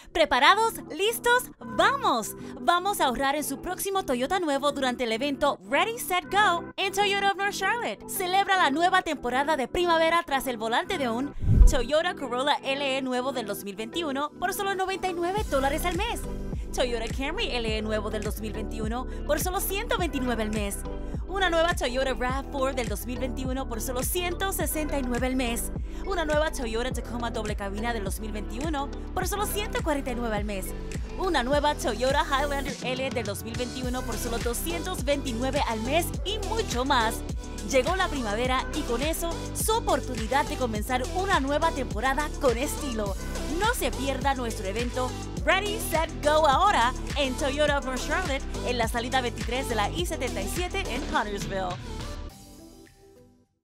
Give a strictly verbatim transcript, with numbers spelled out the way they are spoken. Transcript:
¿Preparados? ¿Listos? ¡Vamos! Vamos a ahorrar en su próximo Toyota nuevo durante el evento Ready, Set, Go en Toyota of North Charlotte. Celebra la nueva temporada de primavera tras el volante de un Toyota Corolla L E nuevo del dos mil veintiuno por solo noventa y nueve dólares al mes. Toyota Camry L E nuevo del dos mil veintiuno por solo ciento veintinueve al mes. Una nueva Toyota RAV cuatro del dos mil veintiuno por solo ciento sesenta y nueve al mes. Una nueva Toyota Tacoma doble cabina del dos mil veintiuno por solo ciento cuarenta y nueve al mes. Una nueva Toyota Highlander L del dos mil veintiuno por solo doscientos veintinueve al mes y mucho más. Llegó la primavera y con eso su oportunidad de comenzar una nueva temporada con estilo. No se pierda nuestro evento Ready, Set, Go ahora en Toyota of North Charlotte en la salida veintitrés de la I setenta y siete en Huntersville.